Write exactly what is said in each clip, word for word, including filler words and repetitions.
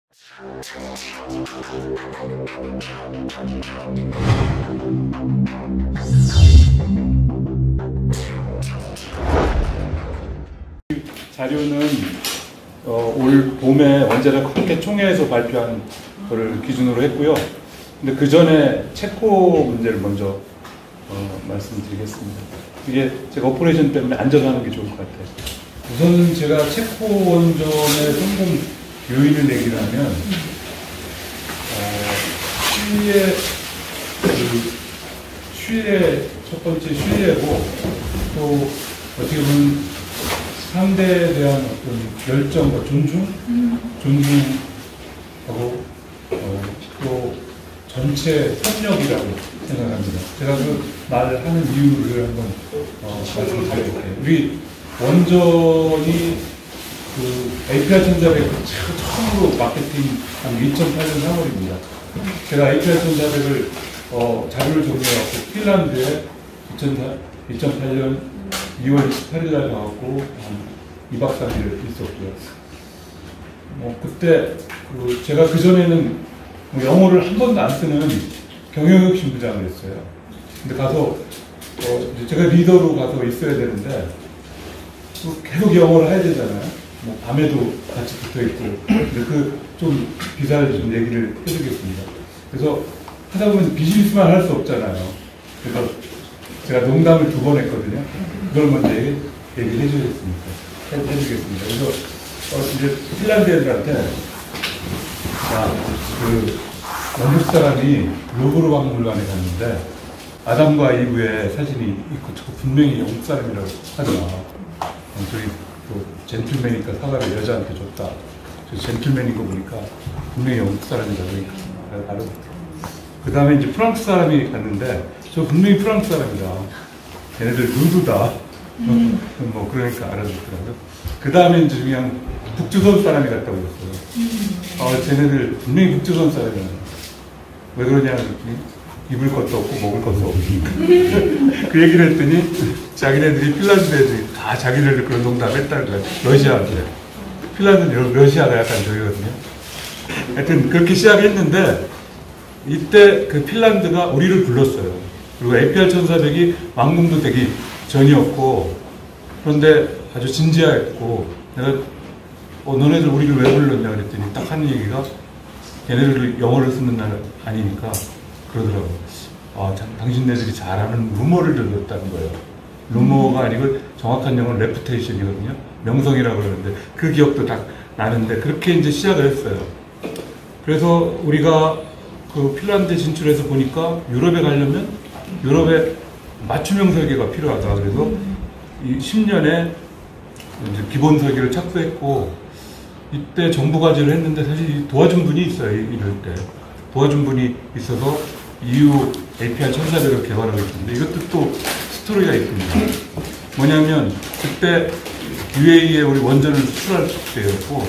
자료는 어, 올 봄에 원자력 학회 총회에서 발표한 거를 기준으로 했고요. 근데 그 전에 체코 문제를 먼저 어, 말씀드리겠습니다. 이게 제가 오퍼레이션 때문에 앉아서 하는 게 좋을 것 같아요. 우선은 제가 체코 원전의 성공 요인을 얘기를 하면 어, 시의 그 시의 첫 번째 시의고 또 어떻게 보면 상대에 대한 어떤 열정과 존중, 존중하고 어, 또 전체 협력이라고 생각합니다. 제가 그 말을 하는 이유를 한번 어, 말씀드려볼게요. 우리 원전이 그 에이피알 천사백 처음으로 마케팅한 이천팔 년 삼월입니다. 제가 에이피알 천사백을 어, 자료를 정리해갖고 핀란드에 이천팔 년 이월 이십팔일 날 가갖고 이 박 삼 일 있었고요. 뭐 그때 그 제가 그 전에는 뭐 영어를 한 번도 안 쓰는 경영혁신부장을 했어요. 근데 가서 어 제가 리더로 가서 있어야 되는데 계속 영어를 해야 되잖아요. 뭐 밤에도 같이 붙어 있고. 근데 그 좀 비사를 좀 얘기를 해주겠습니다. 그래서 하다 보면 비즈니스만 할 수 없잖아요. 그래서 제가 농담을 두 번 했거든요. 그걸 먼저 얘기, 얘기를 해주겠습니다. 해, 해주겠습니다. 그래서 어, 이제 핀란드 애들한테 자, 그 영국 사람이 루브르 박물관에 갔는데 아담과 이브의 사진이 있고 분명히 영국 사람이라고 하더라. 어, 저희 또 젠틀맨이니까 사과를 여자한테 줬다. 저 젠틀맨인 거 보니까 분명히 영국 사람이라고 알아듣더라고요. 그 다음에 이제 프랑스 사람이 갔는데 저 분명히 프랑스 사람이다. 걔네들 루드다. 음. 뭐 그러니까 알아듣더라고요. 그 다음에 이제 그냥 북조선 사람이 갔다고 그랬어요. 음. 어, 쟤네들 분명히 북조선 사람이야. 왜 그러냐 그랬더니 입을 것도 없고 먹을 것도 없으니까. 그 얘기를 했더니 자기네들이 핀란드 애들이 다 자기네들 그런 농담 했다는 거야. 러시아한테. 핀란드는 러시아가 약간 저기거든요. 하여튼 그렇게 시작했는데 이때 그 핀란드가 우리를 불렀어요. 그리고 에이피알 천사백이 완공도 되기 전이었고, 그런데 아주 진지했고, 내가 어, 너네들 우리를 왜 불렀냐 그랬더니 딱 하는 얘기가 걔네들 영어를 쓰는 날 아니니까 그러더라고요. 아, 장, 당신네들이 잘하는 루머를 들었다는 거예요. 루머가 아니고 정확한 영어는 레푸테이션이거든요. 명성이라고 그러는데 그 기억도 딱 나는데 그렇게 이제 시작을 했어요. 그래서 우리가 그 핀란드 진출해서 보니까 유럽에 가려면 유럽에 맞춤형 설계가 필요하다. 그래서 이 십 년에 이제 기본 설계를 착수했고 이때 정부 과제를 했는데 사실 도와준 분이 있어요. 이럴 때 도와준 분이 있어서 이유 에이피알 천사백을 개발하고 있는데 이것도 또 스토리가 있습니다. 뭐냐면 그때 유에이에 우리 원전을 수출할 때였고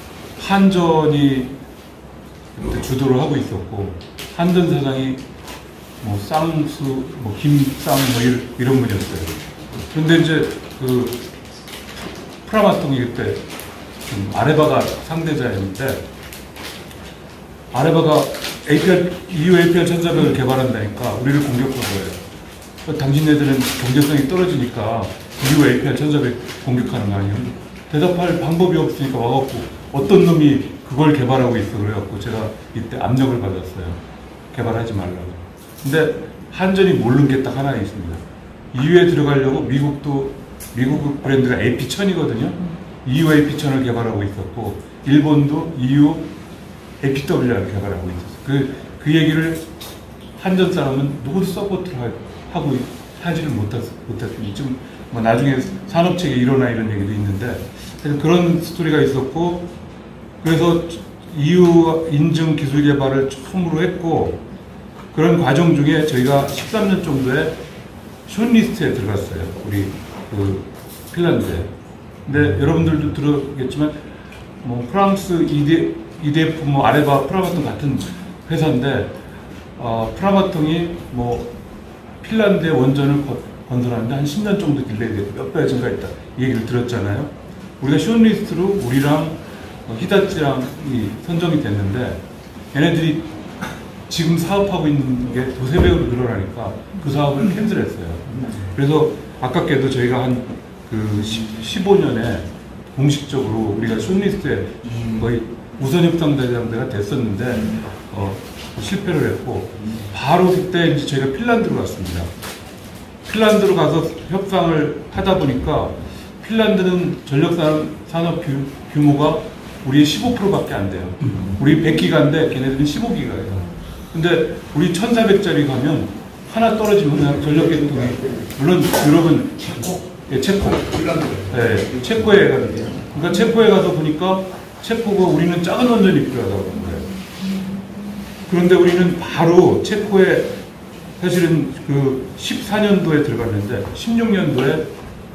한전이 그때 주도를 하고 있었고 한전 사장이 뭐 쌍수, 뭐 김쌍 뭐 이런, 이런 분이었어요. 그런데 이제 그 프라마통이 그때 아레바가 상대자였는데 아레바가 에이피알, 이유 에이피알 천사백을 개발한다니까 우리를 공격한 거예요. 당신네들은 경제성이 떨어지니까 이유 에이피알 천사백 공격하는 거 아니에요? 대답할 방법이 없으니까 와갖고 어떤 놈이 그걸 개발하고 있어 그래갖고 제가 이때 압력을 받았어요. 개발하지 말라고. 근데 한전이 모르는 게 딱 하나 있습니다. 이유에 들어가려고 미국도 미국 브랜드가 에이피 천이거든요. 이유 에이피 천을 개발하고 있었고 일본도 이유 에이피더블유를 개발하고 있었어요. 그, 그 얘기를 한전 사람은 누구도 서포트를 하고 하지를 못했습니다. 지금 뭐 나중에 산업체계 일어나 이런 얘기도 있는데 그런 스토리가 있었고 그래서 이유 인증 기술 개발을 처음으로 했고 그런 과정 중에 저희가 십삼 년 정도에 숏리스트에 들어갔어요. 우리 그 핀란드에. 근데 여러분들도 들었겠지만 뭐 프랑스 이디에프 뭐 아레바 프라마통 같은 회사인데 어, 프라마통이 뭐 핀란드의 원전을 거, 건설하는데 한 십 년 정도 딜레이 되고 몇 배 증가했다 이 얘기를 들었잖아요. 우리가 숏리스트로 우리랑 히다찌랑이 선정이 됐는데 얘네들이 지금 사업하고 있는 게 두세 배로 늘어나니까 그 사업을 캔슬했어요. 그래서 아깝게도 저희가 한 그 십오 년에 공식적으로 우리가 숏리스트에 거의 우선 협상 대상자가 됐었는데 어, 실패를 했고 바로 그때 이제 저희가 핀란드로 갔습니다. 핀란드로 가서 협상을 하다 보니까 핀란드는 전력산업 규모가 우리의 십오 퍼센트밖에 안 돼요. 우리 백 기가인데 걔네들은 십오 기가예요. 근데 우리 천사백 짜리 가면 하나 떨어지면 그냥 전력 계통이, 물론 유럽은 예, 체코. 네, 체코에 가는 거예요. 그러니까 체코에 가서 보니까 체코가 우리는 작은 원전이 필요하다고 하는 거예요. 그런데 우리는 바로 체코에 사실은 그 십사 년도에 들어갔는데 십육 년도에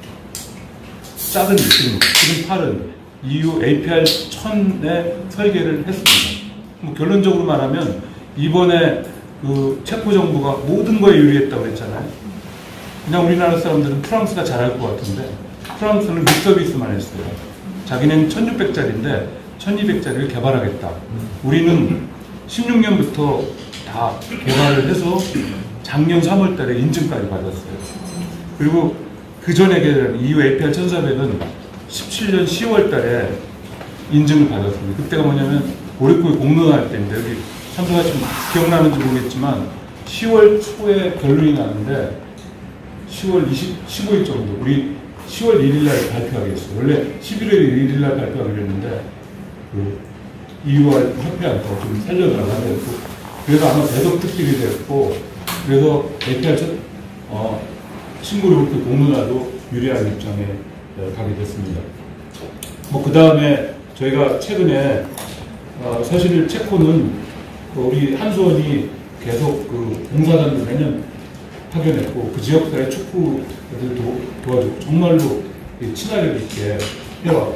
작은 지금 지금 팔은 이유 에이피알 천에 설계를 했습니다. 뭐 결론적으로 말하면 이번에 그 체코 정부가 모든 거에 유리했다고 했잖아요. 그냥 우리나라 사람들은 프랑스가 잘할 것 같은데 프랑스는 립서비스만 했어요. 자기는 천육백 짜리인데 천이백 짜리를 개발하겠다. 우리는 십육 년부터 다 개발을 해서 작년 삼월 달에 인증까지 받았어요. 그리고 그 전에 개발한 이유 에이피알 천사백은 십칠 년 시월 달에 인증을 받았습니다. 그때가 뭐냐면 오레코에 공론할 때인데, 여기 참석하시면 기억나는지 모르겠지만 시월 초에 결론이 나는데 시월 이십, 십오 일 정도, 우리 시월 일 일 날 발표하게 했어요. 원래 십일월 일 일 날 발표하기로 했는데 그 이유와 협회한테 좀 살려달라고 했고, 그래서 아마 대덕 특집이 됐고, 그래서 에이피알 어, 친구를 그 공론화도 유리한 입장에 가게 됐습니다. 뭐 그 다음에 저희가 최근에 어, 사실 체코는 그 우리 한수원이 계속 그 봉사단을 매년 파견했고 그 지역사회 축구 애들도 도와주고 정말로 친화력 있게 해왔고,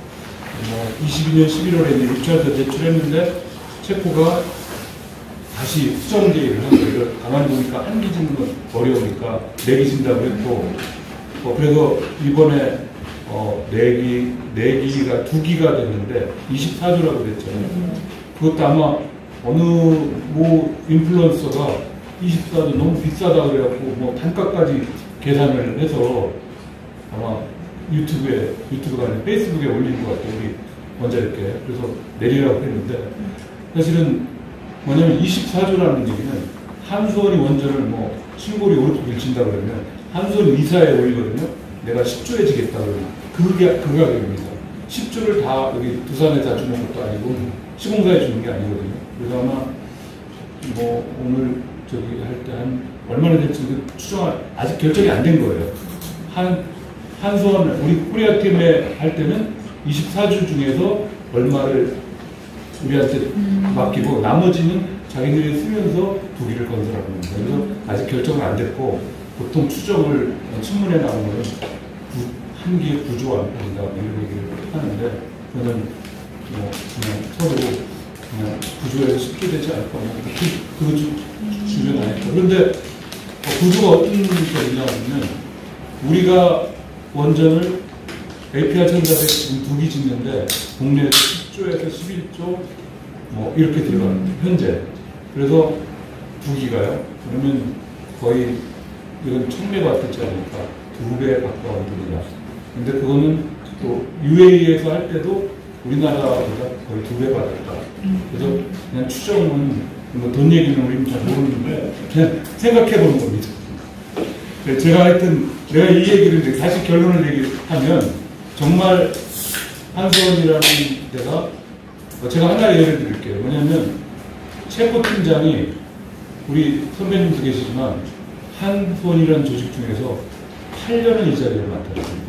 뭐 이십이 년 십일월에 이제 입찰서 제출했는데 체코가 다시 수정 제의를 하고, 이걸 가만히 보니까 한 기 짓는 건 어려우니까 네 기 진다고 했고, 어, 그래서 이번에 어, 네 기, 네 기가 두 기가 됐는데 이십사 조라고 됐잖아요. 그것도 아마 어느 뭐 인플루언서가 이십사 조 너무 비싸다 그래갖고 뭐 단가까지 계산을 해서 아마 유튜브에, 유튜브가 아니라 페이스북에 올린 것 같아요. 우리 원자력계. 그래서 내리라고 했는데, 사실은 뭐냐면 이십사 조라는 얘기는 한수원이 원전을 뭐 신고리 오른쪽 밀친다고 그러면 한수원 이사에 올리거든요. 내가 십 조에 지겠다 그러면 그게 그 가격입니다. 십 조를 다 여기 두산에 다 주는 것도 아니고 시공사에 주는 게 아니거든요. 그래서 아마 뭐 오늘 저기 할 때 한 얼마나 될지 추정, 아직 결정이 안 된 거예요. 한 한수원 우리 코리아 팀에 할 때는 이십사 주 중에서 얼마를 우리한테 맡기고 나머지는 자기들이 쓰면서 두 기를 건설하는 겁니다. 그래서 아직 결정은 안 됐고, 보통 추정을 신문에 나오는 거는 한 기에 구 조 안 된다 이런 얘기를 하는데, 그거는 뭐 그냥 서로 그냥 구 조에서 십 조 되지 않을까, 뭐 그, 그 주변 아닐까. 그런데 구 조가 어떤 얘기냐면, 우리가 원전을 에이피알 천사백 지금 두 기 짓는데 국내에서 십 조에서 십일 조 뭐 이렇게 들어갑니다. 현재. 그래서 두 기가요. 그러면 거의 이건 천 메가와트짜리니까 두 배 가까운 돈이다. 근데 그거는 또 유에이에서 할 때도 우리나라보다 거의 두 배 받았다. 그래서 그냥 추정은 뭐 돈 얘기는 우리는 잘 모르는데 그냥 생각해 보는 겁니다. 제가 하여튼 내가 이 얘기를 다시 결론을 얘기하면, 정말 한수원이라는 데가, 제가 하나 예를 드릴게요. 뭐냐면 체코 팀장이, 우리 선배님도 계시지만 한수원이라는 조직 중에서 팔 년은 이 자리를 맡았습니다.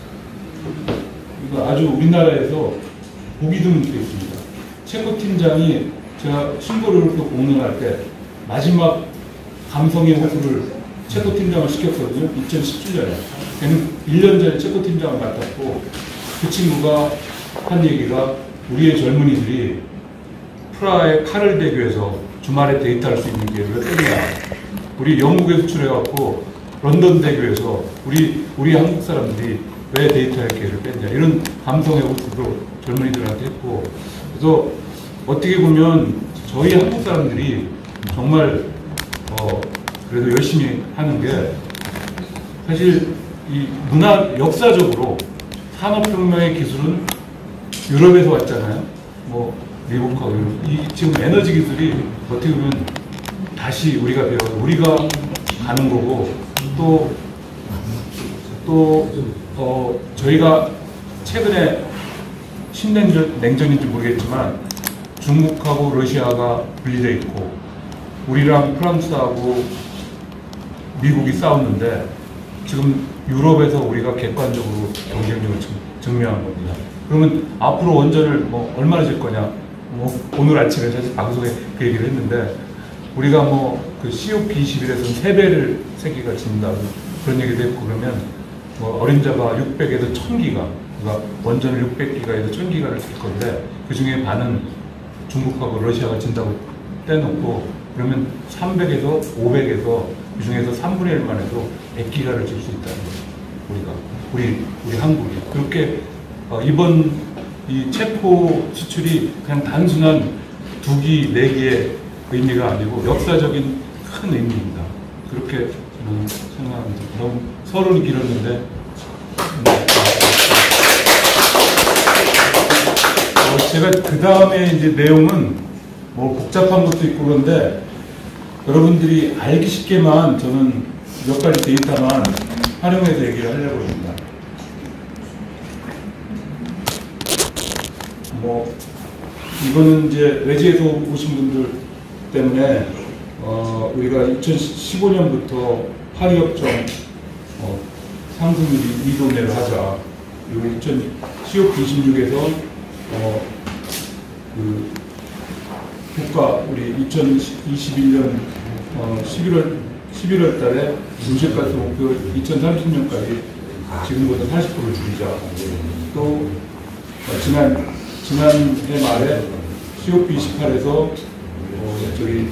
이거 아주 우리나라에서 보기 드문 케이스입니다. 체코 팀장이 제가 신고를 공론할 때 마지막 감성의 호수를 체코 팀장을 시켰거든요. 이천십칠 년에. 걔는 일 년 전에 체코 팀장을 맡았고, 그 친구가 한 얘기가, 우리의 젊은이들이 프라하의 카를대교에서 주말에 데이트할 수 있는 기회를 뺐냐. 우리 영국에 수출해갖고 런던 대교에서 우리, 우리 한국 사람들이 왜 데이트할 기회를 뺐냐. 이런 감성의 호수로 젊은이들한테 했고, 그래서 어떻게 보면 저희 한국 사람들이 정말 어 그래도 열심히 하는 게, 사실 이 문화 역사적으로 산업혁명의 기술은 유럽에서 왔잖아요. 뭐 미국하고 유럽. 이 지금 에너지 기술이 어떻게 보면 다시 우리가 배워 우리가 가는 거고, 또 또 어 저희가 최근에 신냉전 냉전인지 모르겠지만 중국하고 러시아가 분리되어 있고 우리랑 프랑스하고 미국이 싸웠는데, 지금 유럽에서 우리가 객관적으로 경쟁력을 증명한 겁니다. 그러면 앞으로 원전을 뭐 얼마나 질 거냐? 뭐 오늘 아침에 사실 방송에 그 얘기를 했는데, 우리가 뭐 그 씨오피 이십일에서는 세 배를 세계가 진다고 그런 얘기도 했고, 그러면 뭐 어림잡아 육백에서 천 기가, 그러니까 원전을 육백 기가에서 천 기가를 쓸 건데, 그 중에 반은 중국하고 러시아가 진다고 떼놓고, 그러면 삼백에서 오백에서 그 중에서 삼분의 일만 해도 백 기가를 질 수 있다는 거예요. 우리가 우리 우리 한국이 그렇게 어, 이번 이 체포 수출이 그냥 단순한 두 기, 네 기의 의미가 아니고 역사적인 큰 의미입니다. 그렇게 저는 생각합니다. 너무 서론이 길었는데, 어, 제가 그 다음에 이제 내용은 뭐 복잡한 것도 있고 그런데, 여러분들이 알기 쉽게만 저는 몇 가지 데이터만 활용해서 얘기를 하려고 합니다. 뭐 이거는 이제 외지에서 오신 분들 때문에 어, 우리가 이천십오 년부터 파리 협정 어, 상승률이 이 도 내로 하자. 그리고 씨오피 이십육에서 어, 그 국가 우리 이천이십일 년 어, 십일월 십일월 달에 온실가스 목표 이천삼십 년까지 지금보다 사십 퍼센트 줄이자. 또 어, 지난 지난해 말에 씨오피 이십팔에서 어, 저기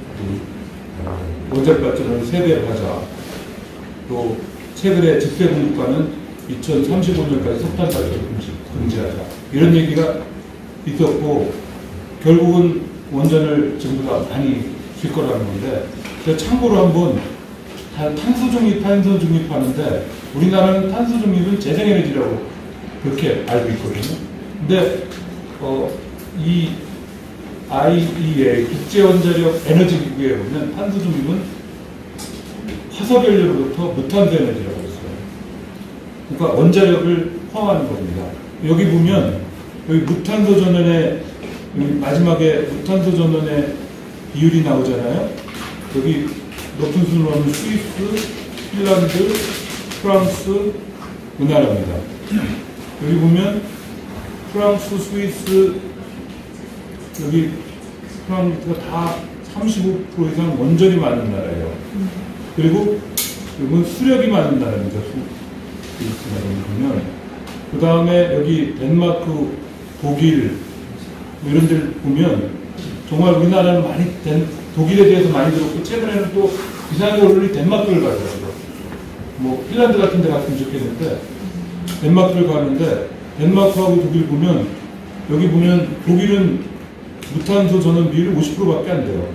원자력 발전을 세 배로 하자. 또 최근에 집세 공급과는 이천삼십오 년까지 석탄 발전 금지, 금지하자. 이런 얘기가 있었고, 결국은 원전을 전부 다 많이 줄 거라는 건데, 제가 참고로 한번 탄소 중립, 탄소 중립 하는데, 우리나라는 탄소 중립은 재생에너지라고 그렇게 알고 있거든요. 근데 어, 이 아이이에이 국제원자력 에너지 기구에 보면 탄소 중립은 화석연료로부터 무탄소 에너지라고 했어요. 그러니까 원자력을 포함하는 겁니다. 여기 보면 여기 무탄소 전원의 여기 마지막에 무탄소 전원의 비율이 나오잖아요. 여기 높은 순으로는 스위스, 핀란드, 프랑스, 우리나라입니다. 여기 보면 프랑스, 스위스, 여기 프랑스가 다 삼십오 퍼센트 이상 원전이 많은 나라예요. 그리고 이건 수력이 많은 나라입니다. 스위스나 보면. 그 다음에 여기 덴마크, 독일 뭐 이런 데를 보면 정말 우리나라는 많이 덴, 독일에 대해서 많이 들었고, 최근에는 또 이상하게 얼굴이 덴마크를 가더라고요. 뭐 핀란드 같은 데 갔으면 좋겠는데 덴마크를 가는데, 덴마크하고 독일 보면 여기 보면 독일은 무탄소 전원 비율이 오십 퍼센트밖에 안 돼요.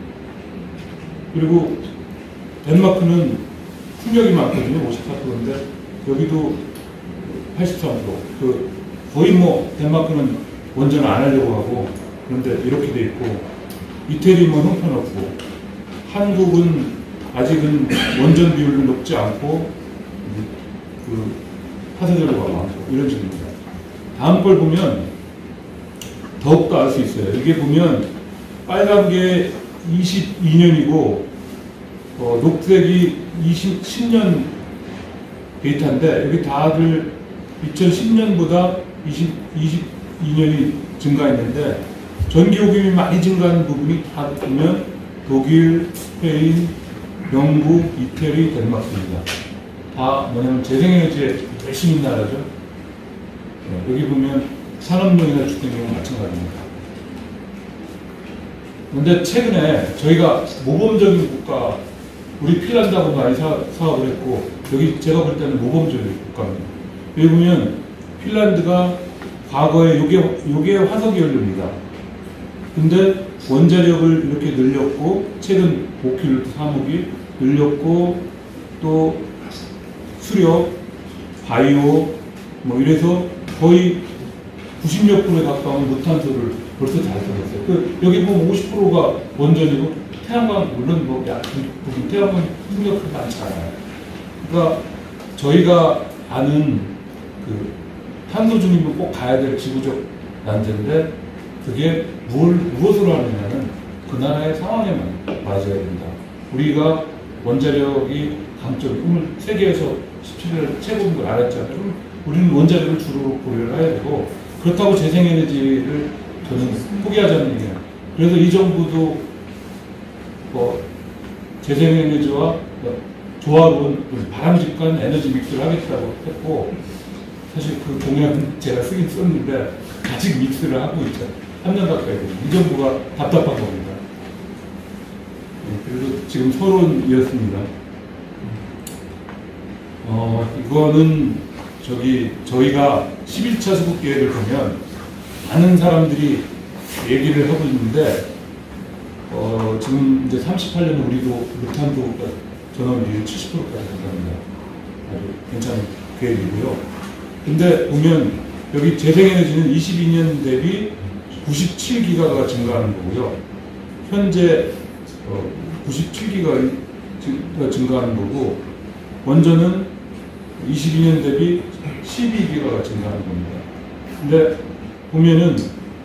그리고 덴마크는 풍력이 많거든요. 오십사 퍼센트인데 여기도 팔십삼 퍼센트. 그 거의 뭐 덴마크는 원전을 안 하려고 하고, 그런데 이렇게 돼 있고, 이태리 뭐 형편없고, 한국은 아직은 원전 비율이 높지 않고 그 화석연료가 많고 이런 식입니다. 다음 걸 보면 더욱더 알 수 있어요. 이게 보면 빨간 게 이십이 년이고 어, 녹색이 이십, 십 년 데이터인데, 여기 다들 이천십 년보다 이십, 이십이 년이 증가했는데, 전기요금이 많이 증가한 부분이 다 보면 독일, 스페인, 영국, 이태리, 덴마크입니다. 다 뭐냐면 재생에너지에 열심히 있는 나라죠. 네, 여기 보면 산업용이나 주택용은 마찬가지입니다. 그런데 최근에 저희가 모범적인 국가, 우리 핀란드하고 많이 사, 사업을 했고, 여기 제가 볼 때는 모범적인 국가입니다. 여기 보면 핀란드가 과거에 요게, 요게 화석이 연료입니다. 근데 원자력을 이렇게 늘렸고, 최근 오 킬로와트 사목이 늘렸고, 또 수력, 바이오, 뭐 이래서 거의 구십몇 프로에 가까운 무탄소를 벌써 잘 써냈어요. 그, 여기 보면 오십 퍼센트가 원전이고, 태양광, 물론 뭐, 약, 부분 태양광 풍력이 많지 않아요. 그러니까 저희가 아는 그 탄소 중립은 꼭 가야 될 지구적 난제인데, 그게 뭘, 무엇으로 하느냐는 그 나라의 상황에만 맞아야 된다. 우리가 원자력이 강점이, 오늘 세계에서 십칠 일 최고인 걸 알았잖아요. 그럼 우리는 원자력을 주로 고려를 해야 되고, 그렇다고 재생에너지를 저는 포기하자는 얘기예요. 그래서 이 정부도 뭐 재생에너지와 조화로운 바람직한 에너지 믹스를 하겠다고 했고, 사실 그 공약은 제가 쓰긴 썼는데 아직 믹스를 하고 있죠. 삼 년 가까이 되고 이 정부가 답답한 겁니다. 네, 그래서 지금 서론이었습니다. 어, 이거는 저기 저희가 십일 차 수국 계획을 보면 많은 사람들이 얘기를 하고 있는데, 어, 지금 이제 삼십팔 년에 우리도 무탄소가 전원율이 칠십 퍼센트까지 간답니다. 아주 괜찮은 계획이고요. 근데 보면 여기 재생에너지는 이십이 년 대비 구십칠 기가가 증가하는 거고요. 현재 어, 구십칠 기가가 증가하는 거고, 원전은 이십이 년 대비 십이 기가가 증가하는 겁니다. 근데 보면은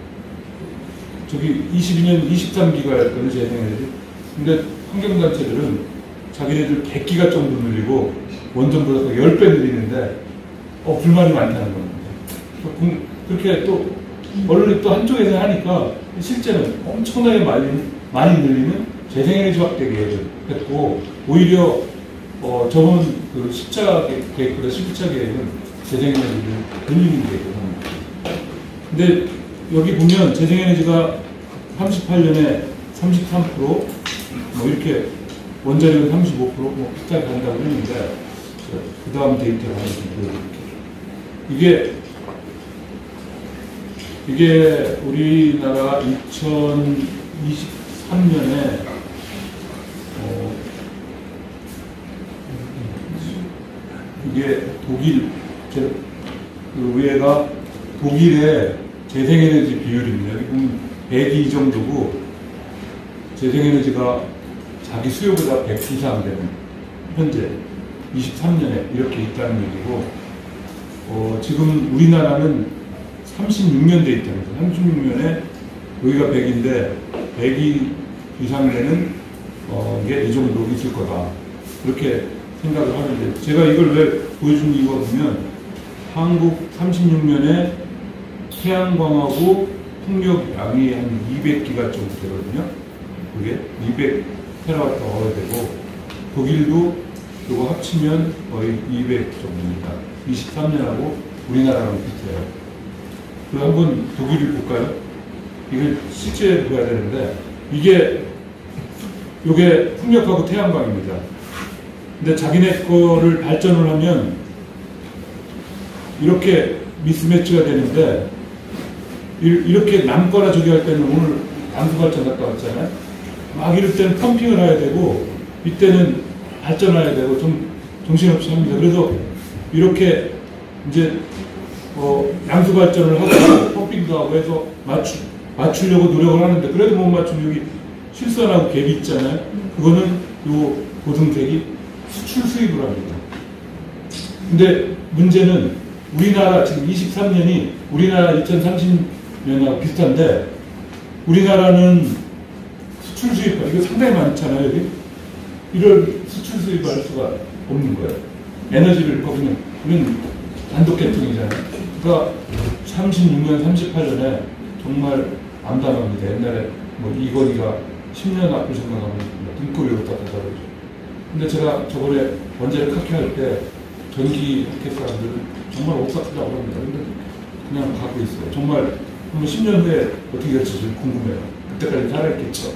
저기 이십이 년 이십삼 기가였거든요, 재생에너지. 근데 환경단체들은 자기네들 백 기가 정도 늘리고 원전보다 십 배 늘리는데 어, 불만이 많다는 겁니다. 그렇게 또 언론이 또 한쪽에서 하니까 실제는 엄청나게 많이, 많이 늘리는 재생에너지 확대 계획을 했고, 오히려 어, 저번 그 십 차 계획보다 십일 차 계획은 재생에너지를 늘리는 계획을 합니다. 근데 여기 보면 재생에너지가 삼십팔 년에 삼십삼 퍼센트, 뭐 이렇게 원자력은 삼십오 퍼센트 뭐 비슷하게 간다고 했는데, 그 다음 데이터를 하나 좀 보여드릴게요. 이게 이게 우리나라 이천이십삼 년에 어, 이게 독일 제, 그 위에가 독일의 재생에너지 비율입니다. 여기 보면 백이 정도고, 재생에너지가 자기 수요보다 백 이상 되는 현재 이십삼 년에 이렇게 있다는 얘기고, 어, 지금 우리나라는 삼십육 년 데이터입니다. 삼십육 년에 여기가 백인데 백이 이상 되는 어, 게 이 정도 있을 거다. 그렇게 생각을 하는데, 제가 이걸 왜 보여준 이유가 보면 한국 삼십육 년에 태양광하고 풍력 양이 한 이백 기가 정도 되거든요. 그게 이백 테라와트 어워가 되고, 독일도 이거 합치면 거의 이백 정도입니다. 이십삼 년하고 우리나라랑 비슷해요. 그럼 한번 독일을 볼까요? 이걸 실제 보여야 되는데, 이게 요게 풍력하고 태양광입니다. 근데 자기네 거를 발전을 하면 이렇게 미스매치가 되는데, 이렇게 남거나 저기 할 때는, 오늘 양수발전 갔다 왔잖아요. 막 이럴 때는 펌핑을 해야 되고, 이때는 발전해야 되고, 좀 정신없이 합니다. 그래서 이렇게 이제 어, 양수발전을 하고 펌핑도 하고 해서 맞추, 맞추려고 노력을 하는데, 그래도 못 맞추면 여기 실선하고 갭이 있잖아요. 그거는 요 고등색이 수출 수입을 합니다. 근데 문제는 우리나라 지금 이십삼 년이 우리나라 이천삼십 년하고 비슷한데, 우리나라는 수출 수입, 이거 상당히 많잖아요. 여기 이런 수출 수입을 할 수가 없는 거예요. 에너지를 거기는 우리는 단독 계통이잖아요. 그러니까 삼십육 년, 삼십팔 년에 정말 암담합니다. 옛날에 뭐 이거리가 십 년 앞을 생각하면 등골이 어디다 다르죠. 근데 제가 저번에 원자력 학회 할 때 전기 학회 사람들은 정말 옥삭스라고 합니다. 근데 그냥 가고 있어요. 정말 한번 십 년 후에 어떻게 될지 궁금해요. 그때까지 살아있겠죠.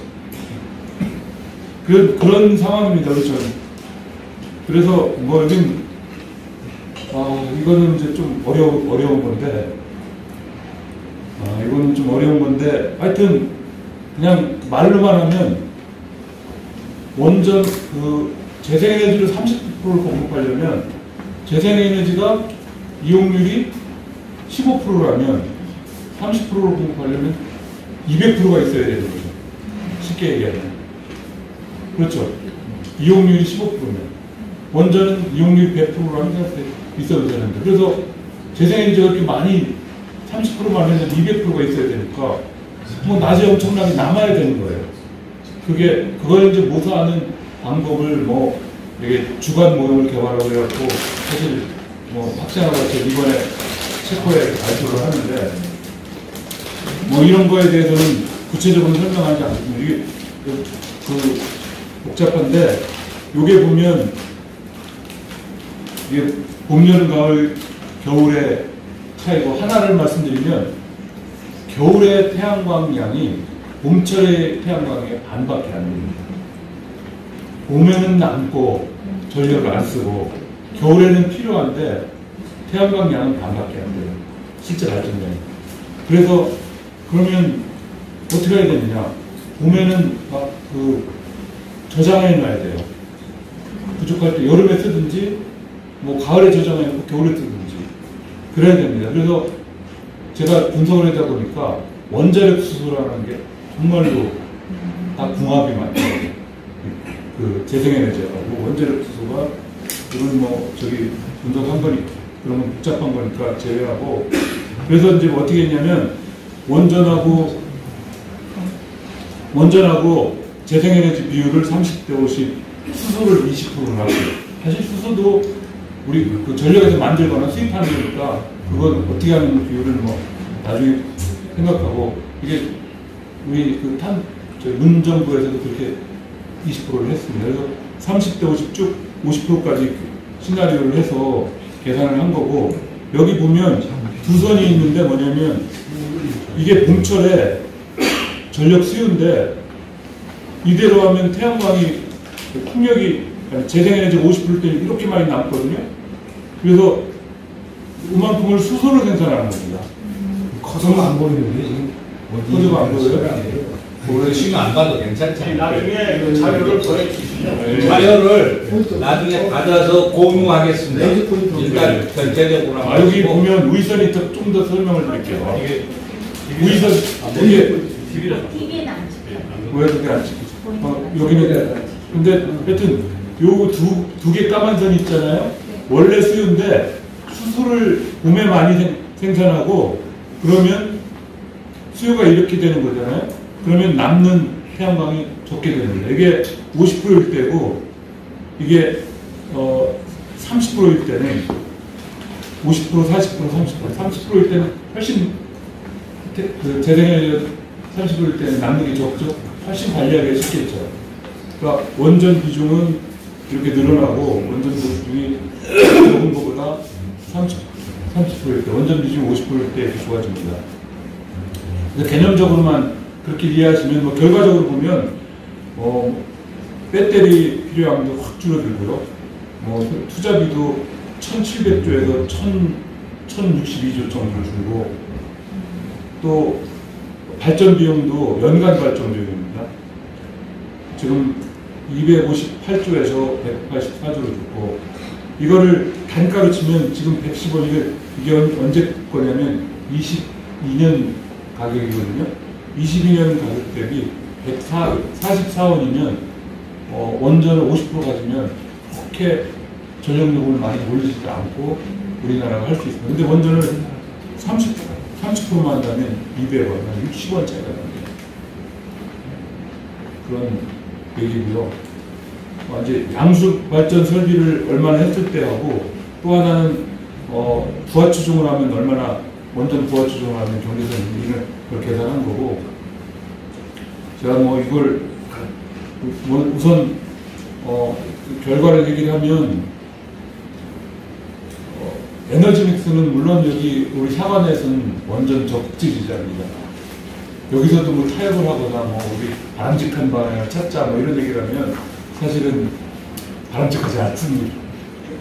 그, 그런 상황입니다. 그렇죠. 그래서 뭐 여긴 아, 이거는 이제 좀 어려운, 어려운 건데, 아, 이거는 좀 어려운 건데, 하여튼, 그냥 말로만 하면, 원전, 그, 재생에너지를 삼십 퍼센트를 공급하려면, 재생에너지가 이용률이 십오 퍼센트라면, 삼십 퍼센트를 공급하려면 이백 퍼센트가 있어야 되는 거죠. 쉽게 얘기하면. 그렇죠. 이용률이 십오 퍼센트면. 원전은 이용률이 백 퍼센트라면 있어도 되는데. 그래서 재생에너지가 이렇게 많이 삼십 퍼센트만 했는데 이백 퍼센트가 있어야 되니까 뭐 낮에 엄청나게 남아야 되는 거예요. 그게, 그걸 이제 모사하는 방법을 뭐 되게 주간 모형을 개발하고 해갖고 사실 뭐 학생하고 이번에 체코에 발표를 하는데 뭐 이런 거에 대해서는 구체적으로 설명하지 않습니다. 이게 그, 그 복잡한데 요게 보면 이게 봄, 여름, 가을, 겨울의 차이고 하나를 말씀드리면 겨울의 태양광 양이 봄철의 태양광의 반밖에 안 됩니다. 봄에는 남고 전력을 안 쓰고 겨울에는 필요한데 태양광 양은 반밖에 안 돼요. 실제 발전량이. 그래서 그러면 어떻게 해야 되느냐? 봄에는 막 그 저장해 놔야 돼요. 부족할 때 여름에 쓰든지 뭐 가을에 저장해 놓고 겨울에 쓰든지 그래야 됩니다. 그래서 제가 분석을 하다 보니까 원자력 수소라는 게 정말로 다 궁합이 맞더라고요. 그 재생에너지하고 원자력 수소가 이건 뭐 저기 분석한 거니까 그러면 복잡한 거니까 제외하고 그래서 이제 뭐 어떻게 했냐면 원전하고 원전하고 재생에너지 비율을 삼십 대 오십, 수소를 이십 퍼센트를 하고 사실 수소도 우리 그 전력에서 만들거나 수입하는 거니까 그건 어떻게 하는 비율을 뭐 나중에 생각하고 이게 우리 그 탄 저희 문정부에서도 그렇게 이십 퍼센트를 했습니다. 그래서 삼십 대 오십 쭉 오십 퍼센트까지 시나리오를 해서 계산을 한 거고 여기 보면 두 선이 있는데 뭐냐면 이게 봄철에 전력 수요인데 이대로 하면 태양광이 풍력이 재생에너지 오십 퍼센트 때는 이렇게 많이 남거든요. 그래서 그만큼을 수소를 생산하는 겁니다. 커서가 안 보이는데 지금 커서가 안 보여요? 오래 시간 안 봐도 괜찮잖아요. 나중에 그 자료를 보내주시면 자료를 나중에 받아서 공유하겠습니다. 일단 전체적으로 아, 여기 보면 우이선이 좀 더 설명을 드릴게요. 우이선 이게 티비에는 안 찍혀요. 왜 그렇게 안 찍히지? 어, 여기는 근데 하여튼 요 두 두 개 까만 선 있잖아요. 원래 수요인데 수소를 봄에 많이 생, 생산하고 그러면 수요가 이렇게 되는 거잖아요. 그러면 남는 태양광이 적게 되는 거예요. 이게 오십 퍼센트일 때고 이게 어 삼십 퍼센트일 때는 오십 퍼센트, 사십 퍼센트, 삼십 퍼센트, 삼십 퍼센트일 때는 훨씬 태, 그 재생에너지 삼십 퍼센트일 때는 남는 게 적죠. 훨씬 관리하기가 쉽겠죠. 그러니까 원전 비중은 이렇게 늘어나고 원전 비중이 적은 것보다 삼십, 삼십 퍼센트일 때, 원전 비중이 오십 퍼센트일 때 이렇게 좋아집니다. 그래서 개념적으로만 그렇게 이해하시면 뭐 결과적으로 보면 어, 배터리 필요량도 확 줄어들고요. 뭐 투자비도 천칠백 조에서 천육십이 조 정도를 줄고 또 발전 비용도 연간 발전 비용입니다. 지금 이백오십팔 조에서 백팔십사 조를 줬고 이거를 단가로 치면 지금 백십 원이게 이게 언제 거냐면 이십이 년 가격이거든요. 이십이 년 가격 대비 백사십사 원이면 어, 원전을 오십 퍼센트 가지면 그렇게 전력요금을 많이 올리지 않고 우리나라가 할 수 있습니다. 근데 원전을 삼십, 삼십 퍼센트만 한다면 이백 원, 육십 원 차이가 납니다. 그런 얘기고요. 이제 양수 발전 설비를 얼마나 했을 때 하고 또 하나는 어, 부하 추종을 하면 얼마나 원전 부하 추종을 하면 경제성 이익을 그걸 계산한 거고 제가 뭐 이걸 뭐 우선 어, 그 결과를 얘기를 하면 어, 에너지 믹스는 물론 여기 우리 사관에서는 원전 적극지지자입니다. 여기서도 뭐 타협을 하거나 뭐 우리 바람직한 방향을 찾자 뭐 이런 얘기를 하면 사실은 바람직하지 않습니다.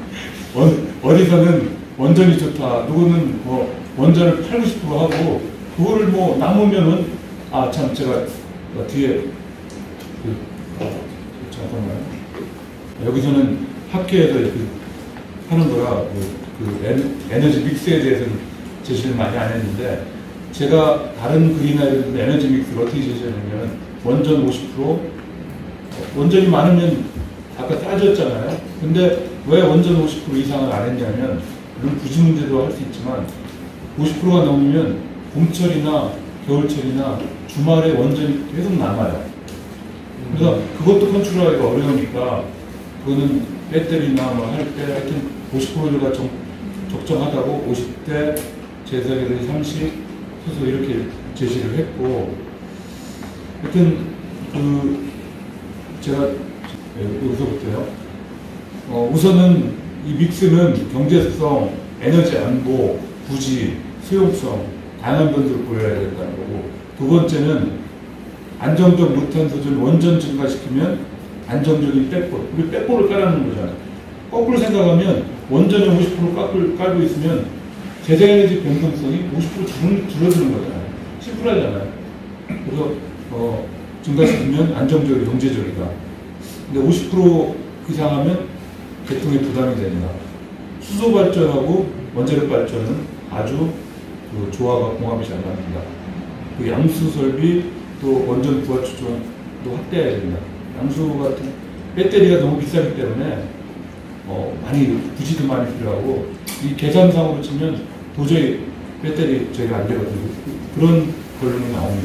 어, 어디서는 원전이 좋다, 누구는 뭐 원전을 팔고 싶어 하고 그거를 뭐 남으면은 아 참 제가 뒤에 그, 잠깐만 여기서는 학교에서 그 하는 거라 그, 그 에, 에너지 믹스에 대해서는 제시를 많이 안 했는데 제가 다른 그림이나 이런 에너지 믹스를 어떻게 제시하냐면 원전 오십 퍼센트 원전이 많으면 아까 따졌잖아요. 근데 왜 원전 오십 퍼센트 이상을 안 했냐면 물론 부지 문제도 할 수 있지만 오십 퍼센트가 넘으면 봄철이나 겨울철이나 주말에 원전이 계속 남아요. 그래서 그것도 컨트롤하기가 어려우니까 그거는 배터리나 뭐 할 때 하여튼 오십 퍼센트가 정, 적정하다고 오십 대, 제사계들이 삼십, 수소 이렇게 제시를 했고 하여튼 그 제가 여기서부터요. 어, 우선은 이 믹스는 경제성, 에너지 안보, 부지, 수용성 다양한 면들을 보여야 된다는 거고 두 번째는 안정적 무탄 소재를 원전 증가시키면 안정적인 백볼, 우리 백볼을 깔아놓는 거잖아요. 거꾸로 생각하면 원전에 오십 퍼센트 깔고, 깔고 있으면 재생에너지 변동성이 오십 퍼센트 줄어드는 거잖아요. 심플하잖아요. 그래서 어, 증가시키면 안정적이고 경제적이다. 근데 오십 퍼센트 이상 하면 개통에 부담이 된다. 수소 발전하고 원자력 발전은 아주 그 조화가 공합이 잘 맞는다. 그 양수 설비 또 원전 부하 추정도 확대해야 된다. 양수 같은 배터리가 너무 비싸기 때문에 어, 많이 부지도 많이 필요하고 이 계산상으로 치면 도저히 배터리 저희가 안 되거든요. 그런 결론이 나옵니다.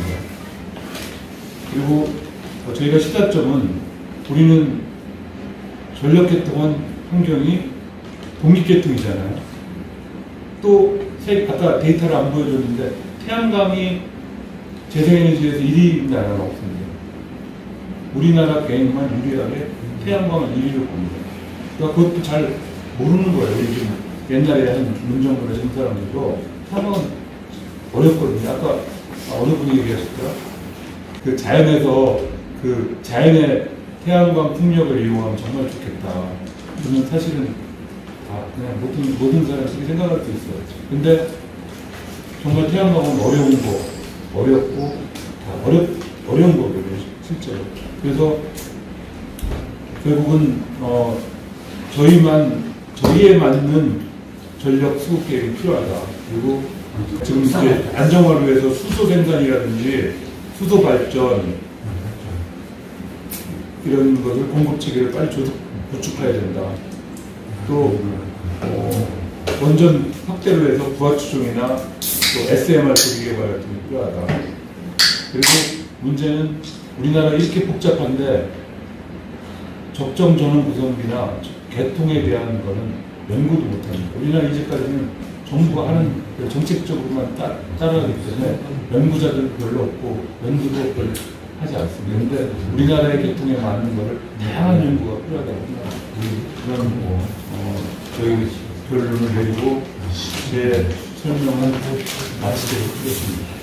그리고 어, 저희가 시사점은 우리는 전력 개통한 환경이 독립개통이잖아요. 또 세, 아까 데이터를 안 보여줬는데 태양광이 재생에너지에서 일 위인 나라가 없습니다. 우리나라 개인만 유리하게 태양광을 일 위로 봅니다. 그러니까 그것도 잘 모르는 거예요. 우리 지금 옛날에 한 문정부나 이런 사람들도 태양광은 어렵거든요. 아까 어느 분이 얘기하셨더라? 그 자연에서 그 자연의 태양광 풍력을 이용하면 정말 좋겠다. 그러면 사실은 아, 그냥 모든, 모든 사람들이 생각할 수 있어요. 근데 정말 태양광은 어려운 거, 어렵고, 다 어렵, 어려운 거거든요, 실제로. 그래서 결국은, 어, 저희만, 저희에 맞는 전력 수급 계획이 필요하다. 그리고 지금 이제 안정화를 위해서 수소 생산이라든지 수소 발전, 이런 것을 공급 체계를 빨리 조직, 구축해야 된다. 또 어, 원전 확대를 해서 부하추종이나 또 에스엠알 조기 개발 같은 게 필요하다. 그리고 문제는 우리나라 이렇게 복잡한데 적정 전원 구성비나 개통에 대한 거는 연구도 못합니다. 우리나라 이제까지는 정부가 하는 정책적으로만 따, 따라가기 때문에 연구자들 별로 없고 연구도 별로 하지 않습니다. 그런데 우리나라의 개통에 맞는 것을 다양한 연구가 필요하다고 생각합니다. 그런 뭐, 어, 저희 결론을 내리고 제 설명을 마치도록 하겠습니다.